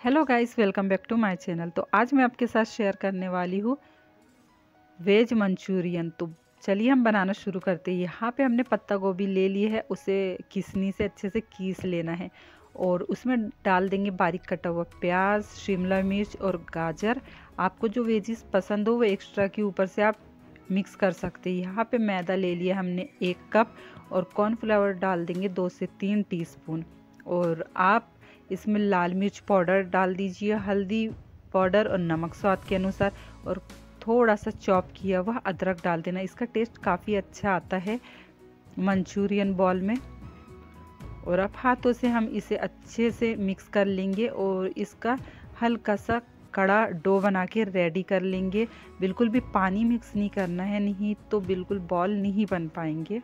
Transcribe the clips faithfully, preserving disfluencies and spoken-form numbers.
Hello guys, welcome back to my channel. तो आज मैं आपके साथ शेयर करने वाली हूँ वेज मंचूरियन। तो चलिए हम बनाना शुरू करते हैं। यहाँ पे हमने पत्ता गोभी ले ली है, उसे किसनी से अच्छे से कीस लेना है और उसमें डाल देंगे बारीक कटा हुआ प्याज, शिमला मिर्च और गाजर। आपको जो वेजिस पसंद हो वो एक्स्ट्रा के ऊपर से आप मिक्स कर सकते हैं। यहाँ पे मैदा ले लिया हमने एक कप और कॉर्नफ्लावर डाल देंगे दो से तीन टीस्पून। और आप इसमें लाल मिर्च पाउडर डाल दीजिए, हल्दी पाउडर और नमक स्वाद के अनुसार, और थोड़ा सा चॉप किया हुआ अदरक डाल देना। इसका टेस्ट काफ़ी अच्छा आता है मंचूरियन बॉल में। और अब हाथों से हम इसे अच्छे से मिक्स कर लेंगे और इसका हल्का सा कड़ा डो बना के रेडी कर लेंगे। बिल्कुल भी पानी मिक्स नहीं करना है, नहीं तो बिल्कुल बॉल नहीं बन पाएंगे।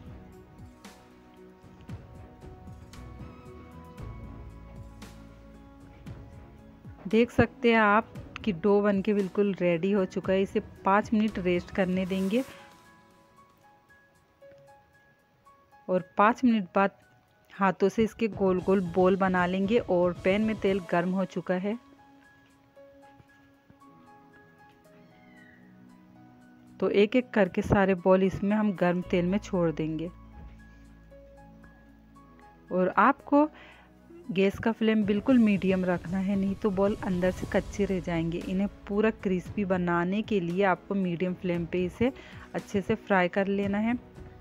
देख सकते हैं आप कि डो बन के बिल्कुल रेडी हो चुका है। इसे पाँच मिनट रेस्ट करने देंगे और पाँच मिनट बाद हाथों से इसके गोल गोल बॉल बना लेंगे। और पैन में तेल गर्म हो चुका है, तो एक एक करके सारे बॉल इसमें हम गर्म तेल में छोड़ देंगे। और आपको गैस का फ्लेम बिल्कुल मीडियम रखना है, नहीं तो बॉल अंदर से कच्चे रह जाएंगे। इन्हें पूरा क्रिस्पी बनाने के लिए आपको मीडियम फ्लेम पे इसे अच्छे से फ्राई कर लेना है।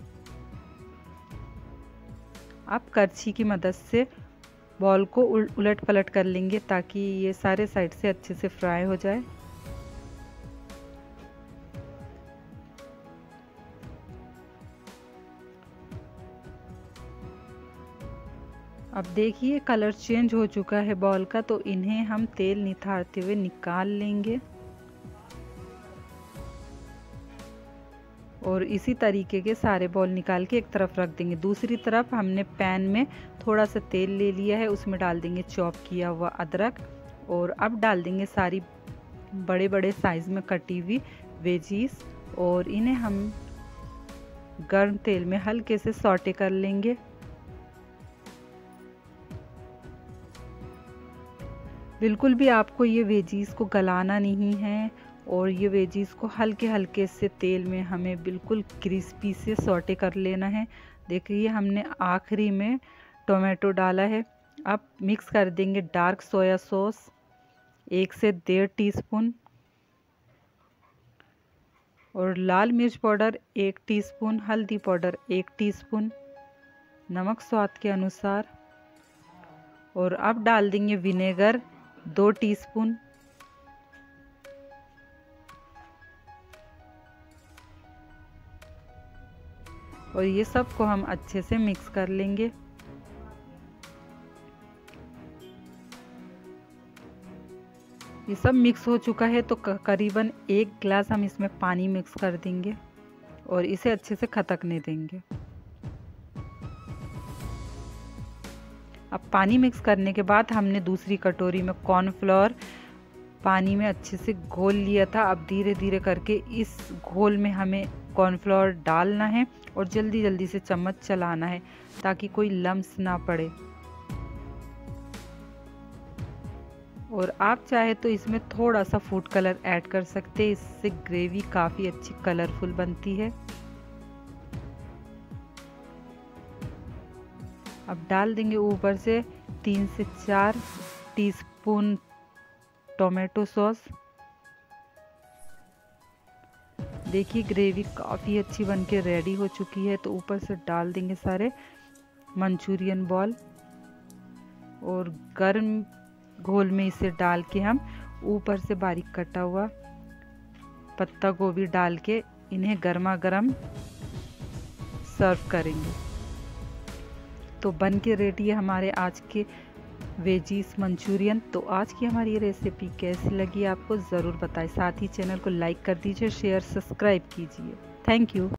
आप करछी की मदद से बॉल को उलट पलट कर लेंगे ताकि ये सारे साइड से अच्छे से फ्राई हो जाए। अब देखिए कलर चेंज हो चुका है बॉल का, तो इन्हें हम तेल निथारते हुए निकाल लेंगे। और इसी तरीके के सारे बॉल निकाल के एक तरफ रख देंगे। दूसरी तरफ हमने पैन में थोड़ा सा तेल ले लिया है, उसमें डाल देंगे चॉप किया हुआ अदरक। और अब डाल देंगे सारी बड़े बड़े साइज में कटी हुई वेजीज और इन्हें हम गर्म तेल में हल्के से सौटे कर लेंगे। बिल्कुल भी आपको ये वेजीज को गलाना नहीं है और ये वेजीज को हल्के हल्के से तेल में हमें बिल्कुल क्रिस्पी से सौटे कर लेना है। देखिए हमने आखिरी में टोमेटो डाला है। अब मिक्स कर देंगे डार्क सोया सॉस एक से डेढ़ टीस्पून और लाल मिर्च पाउडर एक टीस्पून, हल्दी पाउडर एक टीस्पून, नमक स्वाद के अनुसार। और अब डाल देंगे विनेगर दो टीस्पून। और ये सब को हम अच्छे से मिक्स कर लेंगे। ये सब मिक्स हो चुका है, तो करीबन एक गिलास हम इसमें पानी मिक्स कर देंगे और इसे अच्छे से खदकने देंगे। अब पानी मिक्स करने के बाद हमने दूसरी कटोरी में कॉर्नफ्लोर पानी में अच्छे से घोल लिया था। अब धीरे धीरे करके इस घोल में हमें कॉर्नफ्लोर डालना है और जल्दी जल्दी से चम्मच चलाना है ताकि कोई लम्स ना पड़े। और आप चाहे तो इसमें थोड़ा सा फूड कलर ऐड कर सकते हैं, इससे ग्रेवी काफ़ी अच्छी कलरफुल बनती है। अब डाल देंगे ऊपर से तीन से चार टीस्पून टोमेटो सॉस। देखिए ग्रेवी काफ़ी अच्छी बनके रेडी हो चुकी है, तो ऊपर से डाल देंगे सारे मंचूरियन बॉल और गर्म घोल में इसे डाल के हम ऊपर से बारीक कटा हुआ पत्ता गोभी डाल के इन्हें गर्मा गर्म सर्व करेंगे। तो बन के रेडी है हमारे आज के वेजीज मंचूरियन। तो आज की हमारी ये रेसिपी कैसी लगी आपको ज़रूर बताएं। साथ ही चैनल को लाइक कर दीजिए, शेयर सब्सक्राइब कीजिए। Thank you.